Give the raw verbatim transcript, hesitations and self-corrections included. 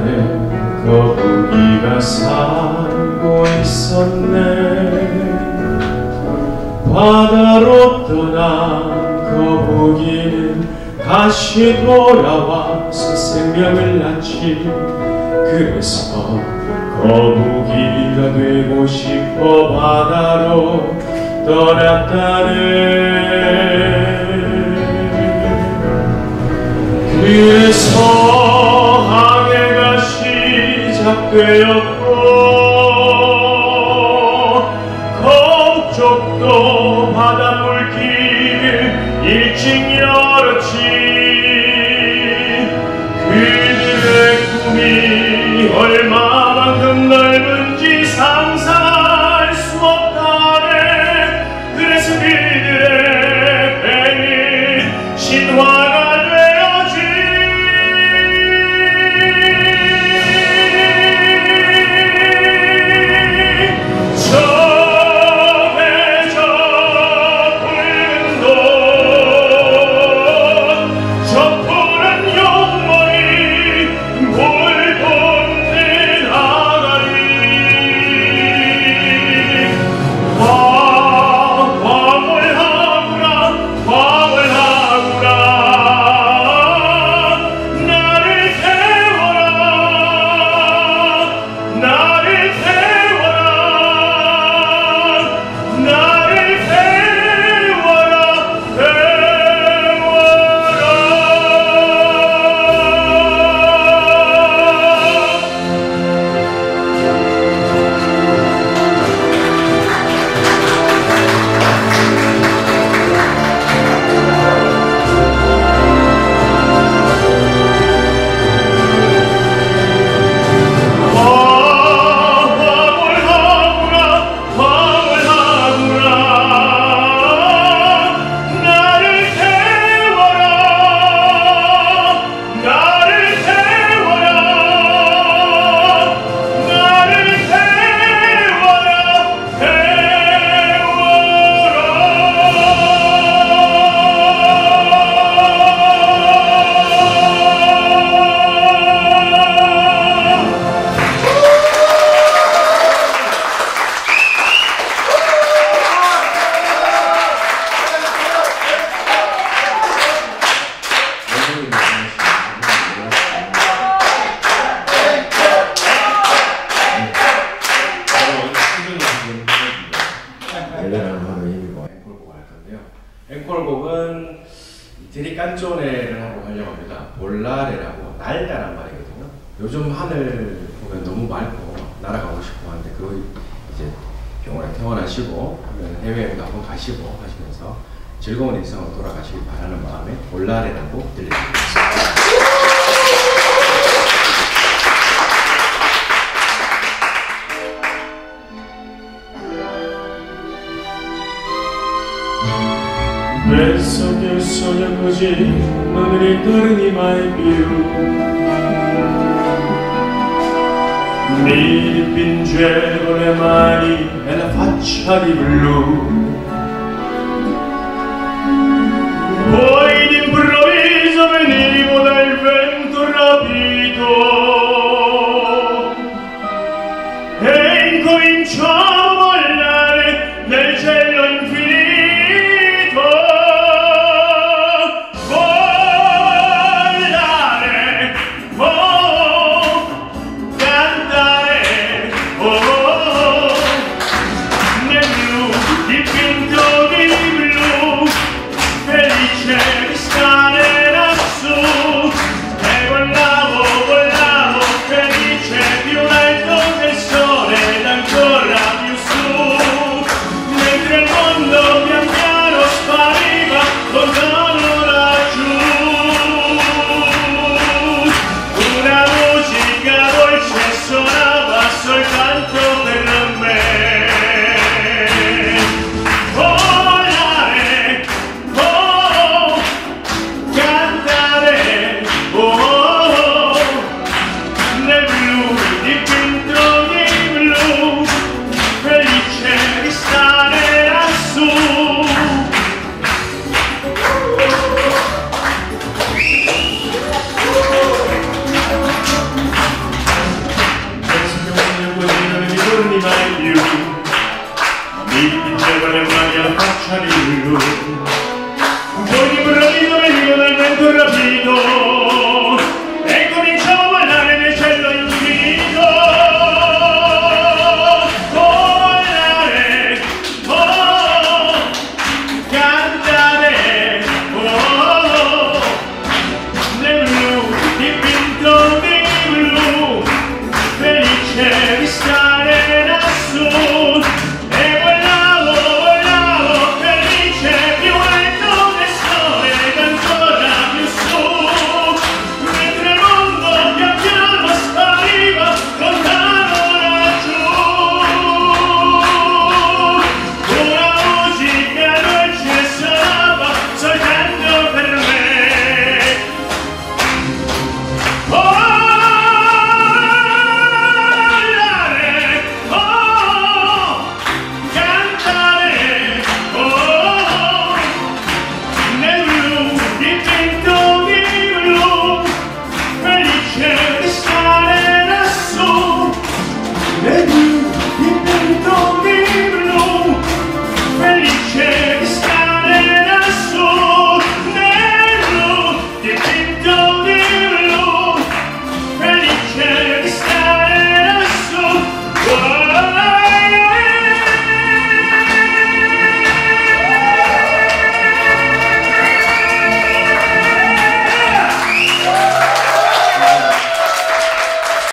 바다에 거북이가 살고 있었네. 바다로 떠난 거북이는 다시 돌아와서 생명을 낳지. 그래서 거북이가 되고 싶어 바다로 떠났다네. 그래서 항해가 시작되었고 거북족도 바닷물길을 일찍 열었지. 그들의 꿈이 얼마만큼 넓은지 상상할 수 없다네. 그래서 그들의 배는 신화가 앵콜곡은 이태리 깐쪼네를 하고 하려고 합니다. 볼라레라고 날다란 말이거든요. 요즘 하늘 보면 너무 맑고 날아가고 싶어 하는데 그 이제 병원에 퇴원하시고 해외에도 한번 가시고 하시면서 즐거운 일상으로 돌아가시길 바라는 마음에 볼라레라는 곡 들려드리겠습니다. Penso che un sogno così non ritorni mai più. Mi dipingevo le mani e la faccia di blu. Poi d'improvviso venivo dal vento rapito.